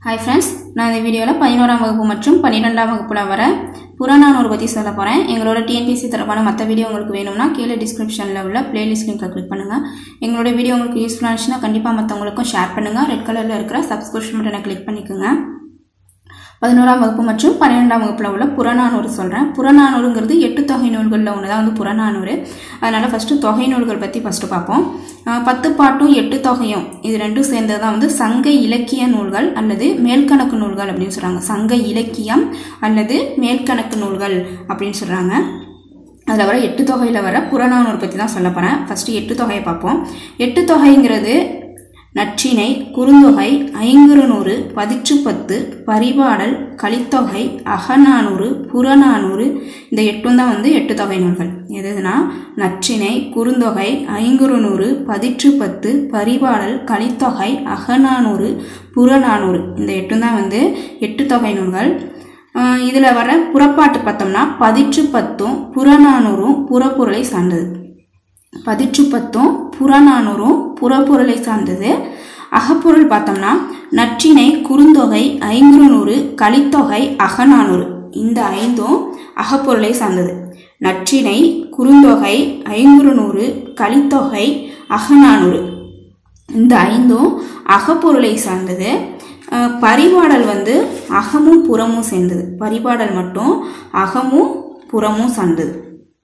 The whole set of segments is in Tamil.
Hi friends, நான் இந்த வீடியோல 11ஆம் வகுப்பு மற்றும் 12ஆம் வகுப்புல வர புறநானூறு பத்தி சொல்ல போறேன். எங்களோட TNPSC தரப்பான மத்த வீடியோ உங்களுக்கு வேணும்னா கீழ டிஸ்கிரிப்ஷன்ல உள்ள பிளேலிஸ்ட் லிங்கை கிளிக் பண்ணுங்க. எங்களோட வீடியோ உங்களுக்கு யூஸ்ஃபுல்லா இருந்துச்சுனா கண்டிப்பா மத்தவங்களுக்கும் ஷேர் பண்ணுங்க. ரெட் கலர்ல இருக்கிற சப்ஸ்கிரிப்ஷன் பட்டனை கிளிக் பண்ணிக்கோங்க. 11ஆம் வகுப்பு மற்றும் 12ஆம் வகுப்புல உள்ள புறநானூறு சொல்றேன். புறநானூறுங்கிறது 8 தொகை நூல்கள்ல ஒண்ணுதான் வந்து புறநானூறு. அதனால ஃபர்ஸ்ட் தொகை நூல்கள் பத்தி ஃபர்ஸ்ட் பாப்போம். 10 பாட்டும் 8 தொகையும் இது ரெண்டும் சேர்ந்ததுதான் வந்து சங்க இலக்கிய நூல்கள் அல்லது மேல்கணக்கு நூல்கள் அப்படின்னு சொல்றாங்க. சங்க இலக்கியம் அல்லது மேல்கணக்கு நூல்கள் அப்படின்னு சொல்றாங்க. அதில் வர 8 தொகையில் வர புறநானூறு பற்றி தான் சொல்ல போகிறேன். ஃபஸ்ட்டு 8 தொகையை பார்ப்போம். 8 தொகைங்கிறது நற்றிணை, குறுந்தொகை, ஐங்குறுநூறு, பதிற்றுப்பத்து, பரிபாடல், கலித்தொகை, அகநானூறு, புறநானூறு, இந்த 8 தான் வந்து 8 தொகை நூல்கள். எதுனா நற்றிணை, குறுந்தொகை, ஐங்குறுநூறு, பதிற்றுப்பத்து, பரிபாடல், கலித்தொகை, அகநானூறு, புறநானூறு, இந்த 8 தான் வந்து 8 தொகை நூல்கள். இதில் வர புறப்பாட்டு பார்த்தோம்னா பதிற்றுப்பத்தும் புறநானூறும் புறப்பொருளை சார்ந்தது. பதிற்றுப்பத்தும் புறநானூறும் புறப்பொருளை சார்ந்தது. அகப்பொருள் பார்த்தோம்னா நற்றிணை, குறுந்தொகை, ஐங்குறுநூறு, கலித்தொகை, அகநானூறு, இந்த 5ம் அகப்பொருளை சார்ந்தது. நற்றிணை, குறுந்தொகை, ஐங்குறுநூறு, கலித்தொகை, அகநானூறு, இந்த 5ம் அகப்பொருளை சார்ந்தது. பரிபாடல் வந்து அகமும் புறமும் சேர்ந்தது. பரிபாடல் மட்டும் அகமும் புறமும் சார்ந்தது.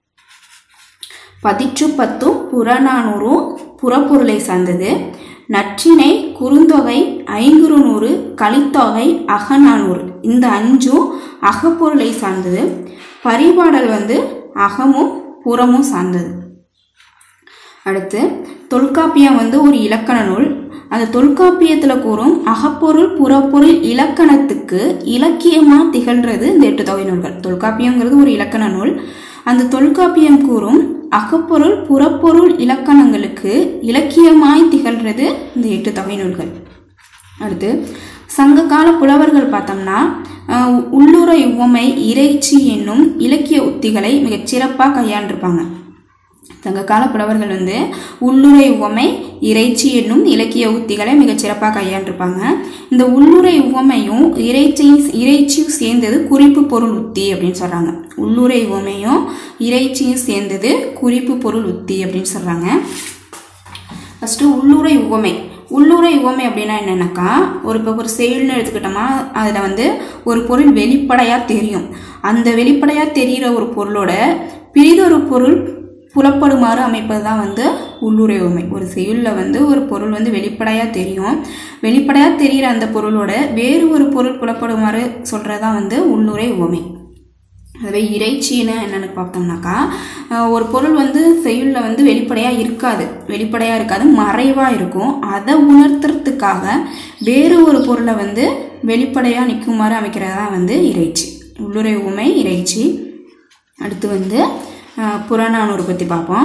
பதிற்றுப்பத்தும் புறநானூறும் புறப்பொருளை சார்ந்தது. நற்றிணை, குறுந்தொகை, ஐங்குறுநூறு, கலித்தொகை, அகநானூறு, இந்த 5ம் அகப்பொருளை சார்ந்தது. பரிபாடல் வந்து அகமும் புறமும் சார்ந்தது. அடுத்து தொல்காப்பியம் வந்து ஒரு இலக்கண நூல். அந்த தொல்காப்பியத்தில் கூறும் அகப்பொருள் புறப்பொருள் இலக்கணத்துக்கு இலக்கியமா திகழ்றது இந்த 8 தொகை நூல்கள். தொல்காப்பியங்கிறது ஒரு இலக்கண நூல். அந்த தொல்காப்பியம் கூறும் அகப்பொருள் புறப்பொருள் இலக்கணங்களுக்கு இலக்கியமாய் திகழ்றது இந்த 8 தொகை நூல்கள். அடுத்து சங்க கால புலவர்கள் பார்த்தோம்னா உள்ளுரை உவமை இறைச்சி என்னும் இலக்கிய உத்திகளை மிகச் சிறப்பாக கையாண்டிருப்பாங்க. சங்க கால புலவர்கள் வந்து உள்ளுரை உவமை இறைச்சி என்னும் இலக்கிய உத்திகளை மிகச் சிறப்பாக கையாண்டிருப்பாங்க. இந்த உள்ளுரை உவமையும் இறைச்சியும் சேர்ந்தது குறிப்பு பொருள் உத்தி அப்படின்னு சொல்றாங்க. உள்ளுரை உவமையும் இறைச்சியும் சேர்ந்தது குறிப்பு பொருள் உத்தி அப்படின்னு சொல்றாங்க. ஃபர்ஸ்ட் உள்ளுரை உவமை. உள்ளுரை உவமை அப்படின்னா என்னன்னாக்கா ஒரு செயல்னு எடுத்துக்கிட்டோமா, அதில் வந்து ஒரு பொருள் வெளிப்படையா தெரியும். அந்த வெளிப்படையா தெரிகிற ஒரு பொருளோட பிரிதொரு பொருள் புலப்படுமாறு அமைப்பது தான் வந்து உள்ளுரை உவமை. ஒரு செய்யுளில் வந்து ஒரு பொருள் வந்து வெளிப்படையாக தெரியும். வெளிப்படையாக தெரிகிற அந்த பொருளோட வேறு ஒரு பொருள் புலப்படுமாறு சொல்கிறதான் வந்து உள்ளுரை உவமை. அதுவே இறைச்சின்னு என்னென்னு பார்த்தோம்னாக்கா ஒரு பொருள் வந்து செய்யுளில் வந்து வெளிப்படையாக இருக்காது, மறைவாக இருக்கும். அதை உணர்த்துறதுக்காக வேறு ஒரு பொருளை வந்து வெளிப்படையாக நிற்குமாறு அமைக்கிறதா வந்து இறைச்சி. உள்ளுரை உவமை இறைச்சி. அடுத்து வந்து புறநானூறு பற்றி பார்ப்போம்.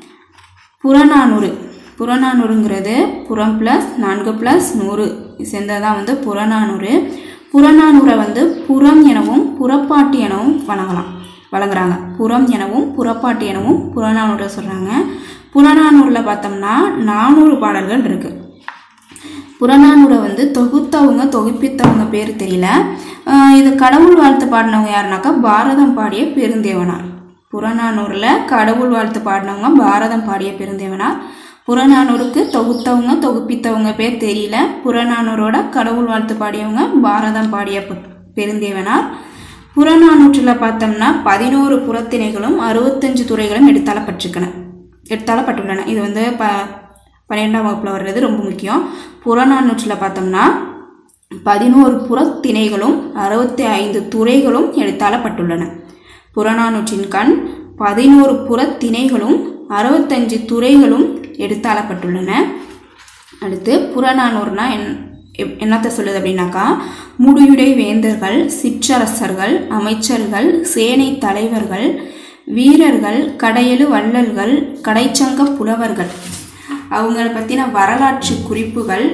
புறநானூறுங்கிறது புறம் ப்ளஸ் 4 + 100 சேர்ந்ததான் வந்து புறநானூறு. புறநானூரை வந்து புறம் எனவும் புறப்பாட்டு எனவும் வழங்குறாங்க. புறம் எனவும் புறப்பாட்டு எனவும் புறநானூரை சொல்கிறாங்க. புறநானூரில் பார்த்தோம்னா 400 பாடல்கள் இருக்கு. புறநானூரை வந்து தொகுப்பித்தவங்க பேர் தெரியல. இது கடவுள் வாழ்த்து பாடினவங்க யாருனாக்கா பாரதம் பாடிய பெருந்தேவனார். புறநானூரில் கடவுள் வாழ்த்து பாடினவங்க பாரதம் பாடிய பெருந்தேவனார். புறநானூறுக்கு தொகுப்பித்தவங்க பேர் தெரியல. புறநானூரோட கடவுள் வாழ்த்து பாடியவங்க பாரதம் பாடிய பெருந்தேவனார். புறநானூற்றில் பார்த்தோம்னா 11 புறத்திணைகளும் 65 துறைகளும் எடுத்தாளப்பட்டுள்ளன. இது வந்து 12ஆம் வகுப்புல வர்றது ரொம்ப முக்கியம். புறநானூற்றில் பார்த்தோம்னா 11 புறத்திணைகளும் 65 துறைகளும் எடுத்தாளப்பட்டுள்ளன. புறநானூற்றின் கண் 11 புறத்திணைகளும் 65 துறைகளும் எடுத்தாளப்பட்டுள்ளன. அடுத்து புறநானூறுனா என்னத்தை சொல்லுது அப்படின்னாக்கா முடியுடை வேந்தர்கள், சிற்றரசர்கள், அமைச்சர்கள், சேனை தலைவர்கள், வீரர்கள், கடையெழு வள்ளல்கள், கடைச்சங்க புலவர்கள், அவங்களை பற்றின வரலாற்று குறிப்புகள்,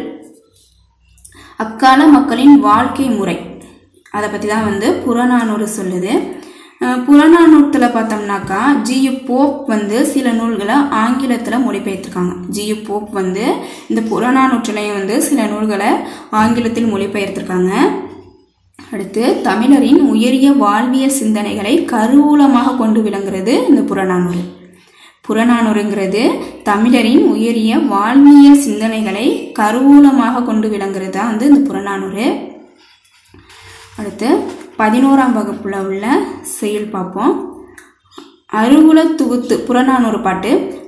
அக்கால மக்களின் வாழ்க்கை முறை, அதை பற்றி தான் வந்து புறநானூறு சொல்லுது. புறநானூற்றில் பார்த்தோம்னாக்கா ஜி.யு. போப் வந்து சில நூல்களை ஆங்கிலத்தில் மொழிபெயர்த்திருக்காங்க. ஜி.யு. போப் வந்து இந்த புறநானூற்றிலையும் வந்து சில நூல்களை ஆங்கிலத்தில் மொழிபெயர்த்திருக்காங்க. அடுத்து தமிழரின் உயரிய வாழ்வியல் சிந்தனைகளை கருவூலமாக கொண்டு விளங்குறது இந்த புறநானூறு. புறநானூறுங்கிறது தமிழரின் உயரிய வாழ்வியல் சிந்தனைகளை கருவூலமாக கொண்டு விளங்குறது தான் வந்து இந்த புறநானூறு. அடுத்து 11ஆம் வகுப்புல உள்ள செயல் பார்ப்போம். அருகுல துகுத்து புறநானூறு பாட்டு.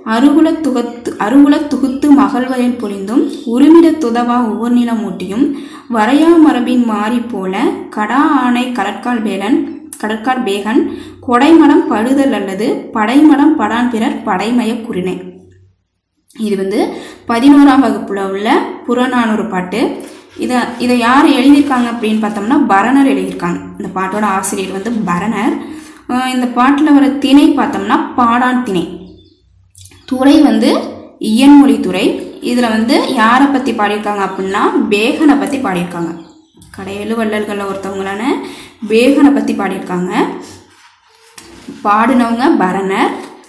அருகுல துகுத்து மகள்வயல் பொழிந்தும் உருமிட துதவா ஒவ்வொரு நிலம் ஊட்டியும் வரையா மரபின் மாறி போல கடா ஆணை கடற்கால் பேகன் கொடைமடம் பழுதல் அல்லது படைமடம் படான் பிறர் படைமய குறினை. இது வந்து 11ஆம் வகுப்புல உள்ள புறநானூறு பாட்டு. இதை யார் எழுதியிருக்காங்க அப்படின்னு பார்த்தோம்னா பரணர் எழுதியிருக்காங்க. இந்த பாட்டோட ஆசிரியர் வந்து பரணர். இந்த பாட்டில் வர திணை பார்த்தோம்னா பாடான் திணை. துறை வந்து இயன்மொழி துறை. இதில் வந்து யாரை பற்றி பாடியிருக்காங்க அப்படின்னா பேகனை பற்றி பாடியிருக்காங்க. கடையெழு வள்ளல்களில் ஒருத்தவங்களான பேகனை பற்றி பாடியிருக்காங்க. பாடினவங்க பரணர்.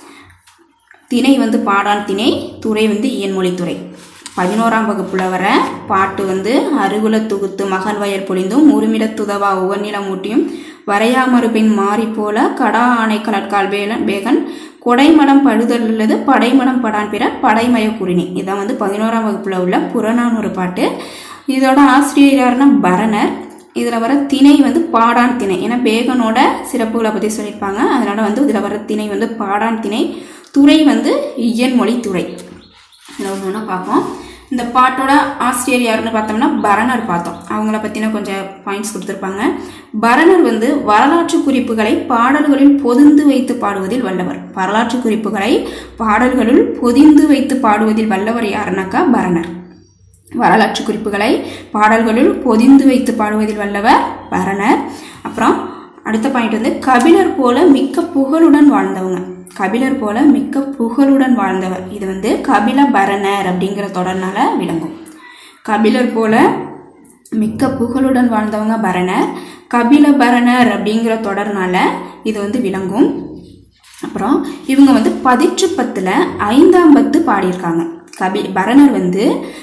திணை வந்து பாடான் திணை, துறை வந்து இயன்மொழி துறை. 11ஆம் வகுப்புல வர பாட்டு வந்து அருகுல துகுத்து மகன் வயல் பொழிந்தும் உருமிட துதவா ஒவ்வொரு நிலம் ஊட்டியும் வரையாமறுபின் மாறி போல கடா ஆணை கடற்கால் பேகன் கொடைமடம் பழுதல் அல்லது படைமடம் படான் பிறர் படைமய குறினி. இதான் வந்து 11ஆம் வகுப்புல உள்ள புறநானூறு பாட்டு. இதோட ஆசிரியர் யாருன்னா பரணர். இதில் வர திணை வந்து பாடான் திணை. ஏன்னா பேகனோட சிறப்புகளை பற்றி சொல்லியிருப்பாங்க. அதனால வந்து இதில் வர திணை வந்து பாடான் திணை, துறை வந்து இயன்மொழி துறை. இதில் ஒன்று பார்ப்போம். இந்த பாட்டோட ஆசிரியர் யாருன்னு பார்த்தோம்னா பரணர் பார்த்தோம். அவங்கள பற்றின கொஞ்சம் பாயிண்ட்ஸ் கொடுத்துருப்பாங்க. பரணர் வந்து வரலாற்று குறிப்புகளை பாடல்களில் பொதிந்து வைத்து பாடுவதில் வல்லவர். வரலாற்று குறிப்புகளை பாடல்களில் பொதிந்து வைத்து பாடுவதில் வல்லவர் யாருன்னாக்கா பரணர். வரலாற்று குறிப்புகளை பாடல்களில் பொதிந்து வைத்து பாடுவதில் வல்லவர் பரணர். அப்புறம் அடுத்த பாயிண்ட் வந்து கபிலர் போல மிக்க புகழுடன் வாழ்ந்தவங்க. கபிலர் போல மிக்க புகழுடன் வாழ்ந்தவர். இது வந்து கபில பரணர் அப்படிங்கிற தொடர்னால விளங்கும். கபிலர் போல மிக்க புகழுடன் வாழ்ந்தவங்க பரணர். கபில பரணர் அப்படிங்கிற தொடர்னால இது வந்து விளங்கும். அப்புறம் இவங்க வந்து 10 5ஆம் பத்து பாடியிருக்காங்க. பரணர் வந்து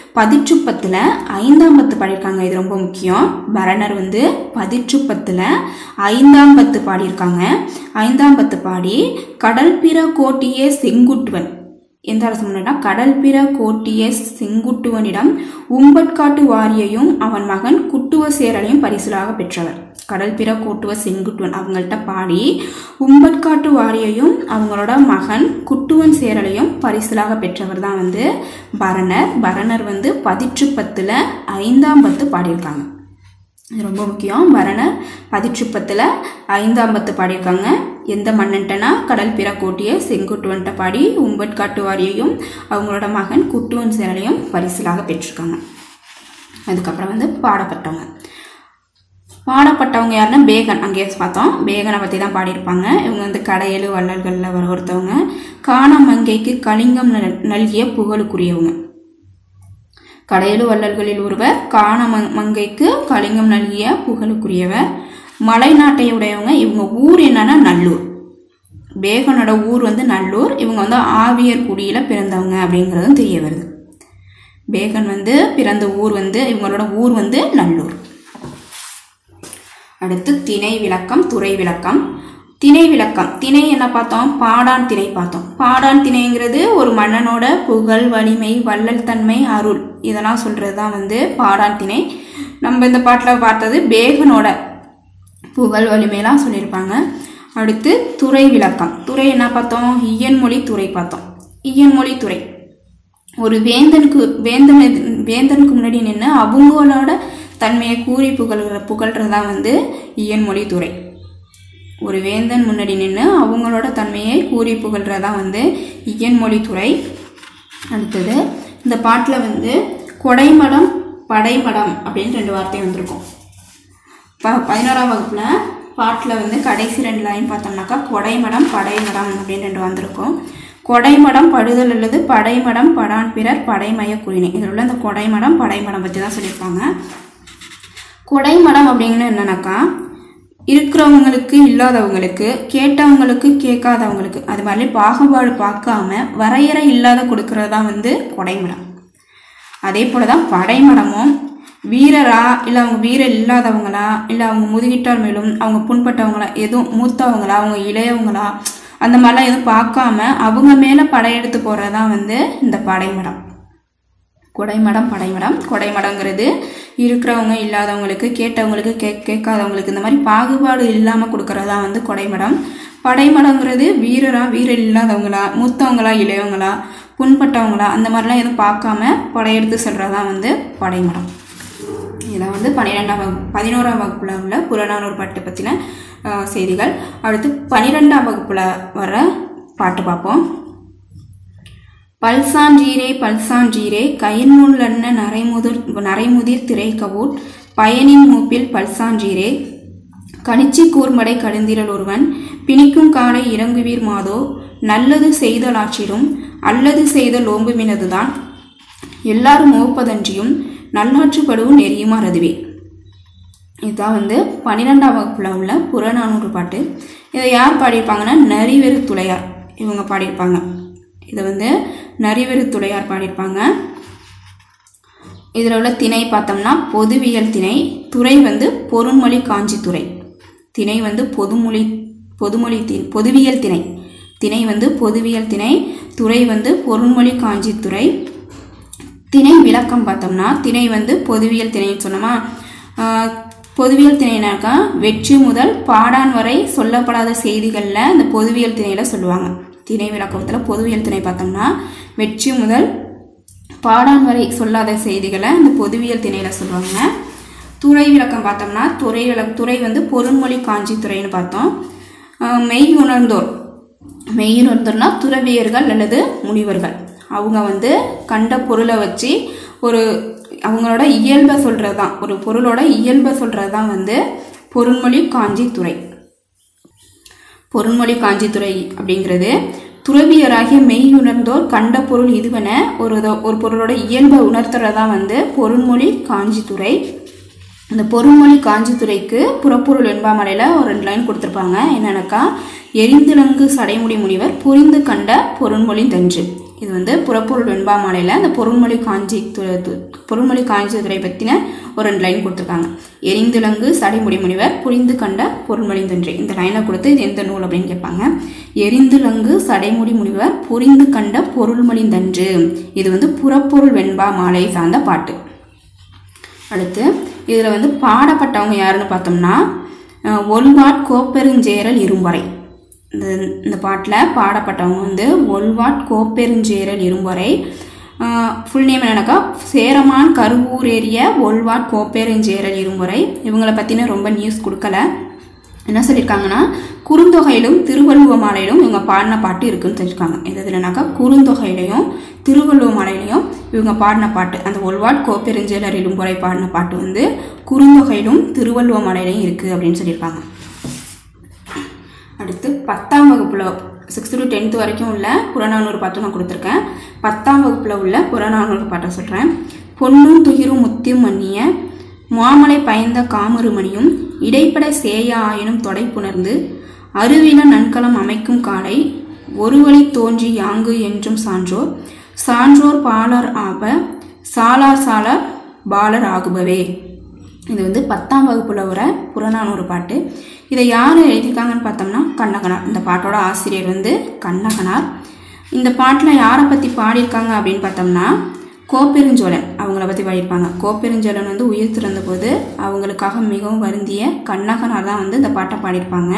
10 5ஆம் பத்து பாடியிருக்காங்க. இது ரொம்ப முக்கியம். பரணர் வந்து 10 5ஆம் பத்து பாடியிருக்காங்க. 5ஆம் பத்து பாடி கடல் பிற கோட்டிய செங்குட்டுவன் எந்த அரசு முன்னா கடல் பிற கோட்டிய செங்குட்டுவனிடம் உம்பட்காட்டு வாரியையும் அவன் மகன் குட்டுவ சேரலையும் பரிசிலாக பெற்றவர். கடல் பிற கோட்டுவ செங்குட்டுவன் அவங்கள்ட்ட பாடி உம்பட்காட்டு வாரியையும் அவங்களோட மகன் குட்டுவன் சேரலையும் பரிசிலாக பெற்றவர் தான் வந்து பரணர். பரணர் வந்து 10 5ஆம் பத்து பாடியிருக்காங்க. இது ரொம்ப முக்கியம். பரணர் 10 5ஆம் பத்து பாடியிருக்காங்க. எந்த மன்னன்ட்டனா கடல் பிற கோட்டிய செங்குட்டுவன்ட்ட பாடி உம்பட்காட்டு வாரியையும் அவங்களோட மகன் குட்டுவன் சேரலையும் பரிசிலாக பெற்றிருக்காங்க. அதுக்கப்புறம் வந்து பாடப்பட்டவங்க யாருன்னா பேகன். அங்கே பார்த்தோம், பேகனை பற்றி தான் பாடியிருப்பாங்க. இவங்க வந்து கடையெழு வள்ளல்களில் வர ஒருத்தவங்க. காணமங்கைக்கு கலிங்கம் நல்கிய புகழுக்குரியவங்க. கடையெழு வள்ளல்களில் ஒருவர். காணமங்கைக்கு கலிங்கம் நல்கிய புகழுக்குரியவர். மலை நாட்டை உடையவங்க. இவங்க ஊர் என்னன்னா நல்லூர். பேகனோட ஊர் வந்து நல்லூர். இவங்க வந்து ஆவியர் குடியில பிறந்தவங்க அப்படிங்கிறதும் தெரிய வருது. பேகன் வந்து பிறந்த ஊர் வந்து இவங்களோட ஊர் வந்து நல்லூர். அடுத்து திணை விளக்கம், துறை விளக்கம். திணை விளக்கம். திணை என்ன பார்த்தோம்? பாடான் திணை பார்த்தோம். பாடான் திணைங்கிறது ஒரு மன்னனோட புகழ், வலிமை, வள்ளல் தன்மை, அருள் இதெல்லாம் சொல்றது தான் வந்து பாடான் திணை. நம்ம இந்த பாட்டில் பார்த்தது பேகனோட புகழ், வலிமையெல்லாம் சொல்லியிருப்பாங்க. அடுத்து துறை விளக்கம். துறை என்ன பார்த்தோம்? இயன்மொழி துறை பார்த்தோம். இயன்மொழி துறை ஒரு வேந்தனுக்கு முன்னாடி நின்று அவங்களோட தன்மையை கூறி புகழ்றதா வந்து இயன்மொழி துறை. ஒரு வேந்தன் முன்னாடி நின்று அவங்களோட தன்மையை கூறி புகழ்றதா வந்து இயன்மொழி துறை. அடுத்தது இந்த பாட்டில் வந்து கொடைமடம், படைமடம் அப்படின்னு 2 வார்த்தை வந்திருக்கும். 11ஆம் வகுப்புல பாட்டில் வந்து கடைசி 2 லைன் பார்த்தோம்னாக்கா கொடைமடம், படைமடம் அப்படின்னு 2 வந்திருக்கும். கொடைமடம் படுதல் அல்லது படைமடம் படான் பிறர் படைமய குறினி. இதில் உள்ள இந்த கொடைமடம், படைமடம் பற்றி தான் சொல்லியிருப்பாங்க. கொடைமடம் அப்படிங்கிறது என்னன்னாக்கா இருக்கிறவங்களுக்கு இல்லாதவங்களுக்கு, கேட்டவங்களுக்கு கேட்காதவங்களுக்கு, அது மாதிரி பாகுபாடு பார்க்காம வரையறை இல்லாத கொடுக்கறது தான் வந்து கொடைமடம். அதே போல தான் படைமடமும் வீரரா இல்லை அவங்க வீரர் இல்லாதவங்களா இல்லை அவங்க முதுகிட்டார் மேலும் அவங்க புண்பட்டவங்களா எதுவும் மூத்தவங்களா அவங்க இளையவங்களா அந்த மாதிரிலாம் எதுவும் பார்க்காம அவங்க மேலே படையெடுத்து போகிறது தான் வந்து இந்த படைமடம். கொடைமடங்கிறது இருக்கிறவங்க இல்லாதவங்களுக்கு, கேட்டவங்களுக்கு கேட்காதவங்களுக்கு இந்த மாதிரி பாகுபாடு இல்லாமல் கொடுக்கறது தான் வந்து கொடைமடம். படைமடங்கிறது வீரர் இல்லாதவங்களா மூத்தவங்களா இளையவங்களா புண்பட்டவங்களா அந்த மாதிரிலாம் எதுவும் பார்க்காம படையெடுத்து செல்றது தான் வந்து படைமடம். இதான் வந்து 11ஆம் வகுப்புல உள்ள புறநானூறு பாட்டு பற்றின செய்திகள். அடுத்து 12ஆம் வகுப்புல வர பாட்டு பார்ப்போம். பல்சான்றீரே கயின்முள்ளன்ன நரைமுதிர் திரைக்கவூட் பயனின் மூப்பில் பல்சான்றீரே கணிச்சி கூர்மடை கடுந்திரல் ஒருவன் பிணிக்கும் காலை இறங்குவீர் மாதோ நல்லது செய்தலாற்றிடும் அல்லது செய்தல் ஓம்புமினதுதான் எல்லாரும் ஓப்பதன்றியும் நல்லாற்றுப்படுவும் நெறியுமார் அதுவே. இதுதான் வந்து 12ஆம் வகுப்புல உள்ள புறநானூறு பாட்டு. இதை யார் பாடியிருப்பாங்கன்னா நரிவெறு துளையார் இவங்க பாடியிருப்பாங்க. இதை வந்து நரிவெறு துளையார் பாடியிருப்பாங்க. இதில் உள்ள திணை பார்த்தோம்னா பொதுவியல் திணை, துறை வந்து பொருண்மொழி காஞ்சி துறை. திணை வந்து பொதுவியல் திணை, திணை வந்து பொதுவியல் திணை, துறை வந்து பொருண்மொழி காஞ்சி துறை. திணை விளக்கம் பார்த்தோம்னா திணை வந்து பொதுவியல் திணைன்னு சொன்னோமா. பொதுவியல் திணைனாக்கா வெற்றி முதல் பாடான் வரை சொல்லப்படாத செய்திகளில் இந்த பொதுவியல் திணையில் சொல்லுவாங்க. திணை விளக்கத்தில் பொதுவியல் திணை பார்த்தோம்னா வெற்றி முதல் பாடான் வரை சொல்லாத செய்திகளை இந்த பொதுவியல் திணையில் சொல்லுவாங்க. துறை விளக்கம் பார்த்தோம்னா துறை வந்து பொருண்மொழி காஞ்சி துறைன்னு பார்த்தோம். மெய்யுணர்ந்தோர்னா துறவியர்கள் அல்லது முனிவர்கள். அவங்க வந்து கண்ட பொருளை வச்சு அவங்களோட இயல்பை சொல்கிறது தான், ஒரு பொருளோட இயல்பை சொல்கிறது தான் வந்து பொருண்மொழி காஞ்சி துறை. பொருண்மொழி காஞ்சி துறை அப்படிங்கிறது துறவியராகிய மெய்யுணர்ந்தோர் கண்ட பொருள் இதுவென ஒரு பொருளோட இயல்பை உணர்த்துறதான் வந்து பொருண்மொழி காஞ்சி துறை. இந்த பொருண்மொழி காஞ்சி துறைக்கு புறப்பொருள் வெண்பாமலையில் ஒரு 2 லைன் கொடுத்துருப்பாங்க. என்னன்னாக்கா எரிந்துலங்கு சடைமுடி முனிவர் புரிந்து கண்ட பொருண்மொழி தன்று. இது வந்து புறப்பொருள் வெண்பாமலையில் அந்த பொருண்மொழி காஞ்சி துறை பற்றின ஒரு 2 லைன் கொடுத்துருக்காங்க. எரிந்துலங்கு சடைமுடி முனிவர் புரிந்து கண்ட பொருண்மொழி தன்று. இந்த லைனை கொடுத்து இது எந்த நூல் அப்படின்னு கேட்பாங்க. எரிந்துலங்கு சடைமுடி முனிவர் புரிந்து கண்ட பொருள்மொழி தன்று. இது வந்து புறப்பொருள் வெண்பா மாலை சார்ந்த பாட்டு. அடுத்து இதில் வந்து பாடப்பட்டவங்க யாருன்னு பார்த்தோம்னா ஒல்வாட் கோப்பெருஞ்சேரல் இரும்பறை. இந்த பாட்டில் பாடப்பட்டவங்க வந்து ஒல்வாட் கோப்பெருஞ்சேரல் இரும்பறை. ஃபுல் நேம் என்னன்னாக்கா சேரமான் கருவூரேறிய ஒல்வாட் கோப்பெருஞ்சேரல் இரும்பறை. இவங்களை பற்றின ரொம்ப நியூஸ் கொடுக்கல. என்ன சொல்லியிருக்காங்கன்னா குறுந்தொகையிலும் திருவள்ளுவ மாலையிலும் இவங்க பாடின பாட்டு இருக்குன்னு சொல்லியிருக்காங்க. எதுனாக்கா குறுந்தொகையிலையும் திருவள்ளுவ மாலையிலையும் இவங்க பாடின பாட்டு, அந்த ஒல்வாட் கோப்பெருஞ்சேரல் இரும்பறை பாடின பாட்டு வந்து குறுந்தொகையிலும் திருவள்ளுவ மாலையிலையும் இருக்குது அப்படின்னு சொல்லியிருக்காங்க. அடுத்து 10ஆம் வகுப்புல 6th to 10th வரைக்கும் உள்ள புறநானூறு பாட்டு நான் கொடுத்துருக்கேன். 10ஆம் வகுப்புல உள்ள புறநானூறு பாட்டை சொல்கிறேன். பொன்னும் துகிரும் முத்தியும் மன்னிய மாமலை பயந்த காமருமணியும் இடைப்பட சேய ஆயினும் தொடை புணர்ந்து அருவின நன்கலம் அமைக்கும் காலை ஒரு வழி தோன்றி யாங்கு என்றும் சான்றோர் பாலர் ஆப சாலார் பாலர் ஆகுபவே. இது வந்து 10ஆம் வகுப்புல வர புறநானூறு பாட்டு. இதை யார் எழுதியிருக்காங்கன்னு பார்த்தோம்னா கண்ணகனார். இந்த பாட்டோட ஆசிரியர் வந்து கண்ணகனார். இந்த பாட்டில் யாரை பற்றி பாடியிருக்காங்க அப்படின்னு பார்த்தோம்னா கோப்பெருஞ்சோழன் அவங்கள பற்றி பாடியிருப்பாங்க. கோப்பெருஞ்சோழன் வந்து உயிர் திறந்த போது அவங்களுக்காக மிகவும் வருந்திய கண்ணகனார் தான் வந்து இந்த பாட்டை பாடியிருப்பாங்க.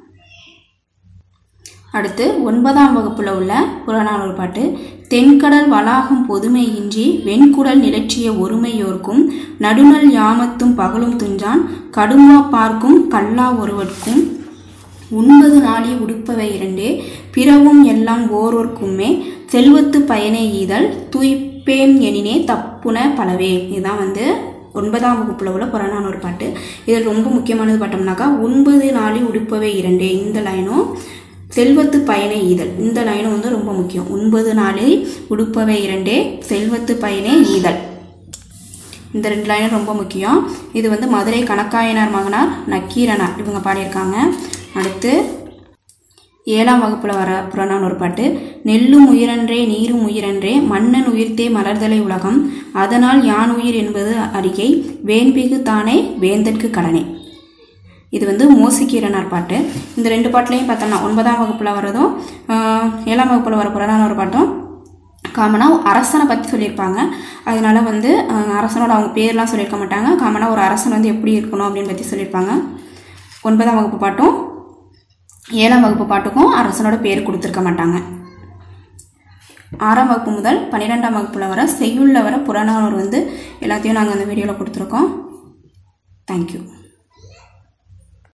அடுத்து 9ஆம் வகுப்புல உள்ள புறநானூறு பாட்டு. தென்கடல் வளாகம் பொதுமை இன்றி வெண்குடல் நிலற்றிய ஒருமையோர்க்கும் நடுநல் யாமத்தும் பகலும் துஞ்சான் கடுமா பார்க்கும் கல்லா ஒருவர்க்கும் 9 நாளி உடுப்பவை 2 பிறவும் எல்லாம் ஓரோர்க்குமே செல்வத்து பயனே ஈதல் துய்ப்பேம் எனினே தப்புன பலவே. இதுதான் வந்து 9ஆம் வகுப்புல உள்ள புறநானூறு பாட்டு. இதில் ரொம்ப முக்கியமானது பார்த்தோம்னாக்கா 9 நாளி உடுப்பவை 2 இந்த லைனும் செல்வத்து பயனே ஈதல் இந்த லைனும் வந்து ரொம்ப முக்கியம். 9 நாளில் உடுப்பவை 2 செல்வத்து பயனே ஈதல் இந்த 2 லைனும் ரொம்ப முக்கியம். இது வந்து மதுரை கணக்காயனார் மகனார் நக்கீரனார் இவங்க பாடியிருக்காங்க. அடுத்து 7ஆம் வகுப்புல வர புறநானூறு பாட்டு. நெல்லும் உயிரன்றே நீரும் உயிரன்றே மன்னன் உயிர்த்தே மலர்தலை உலகம் அதனால் யான் உயிர் என்பது அறிக்கை வேண்பிகு தானே வேந்தற்கு கடனே. இது வந்து மோசிக்கீரனார் பாட்டு. இந்த 2 பாட்டுலையும் பார்த்தோம்னா 9ஆம் வகுப்புல வரதும் 7ஆம் வகுப்புல வர புறநானூறு பாட்டும் காமனாக அரசனை பற்றி சொல்லியிருப்பாங்க. அதனால வந்து அரசனோட அவங்க பேர்லாம் சொல்லியிருக்க மாட்டாங்க. காமனாக ஒரு அரசன் வந்து எப்படி இருக்கணும் அப்படின்னு பற்றி சொல்லியிருப்பாங்க. 9ஆம் வகுப்பு பாட்டும் 7ஆம் வகுப்பு பாட்டுக்கும் அரசனோட பேர் கொடுத்துருக்க மாட்டாங்க. 6ஆம் வகுப்பு முதல் 12ஆம் வகுப்புல வர செய்யுள்ள வர புறநானூறு வந்து எல்லாத்தையும் நாங்கள் அந்த வீடியோவில் கொடுத்துருக்கோம். தேங்க்யூ.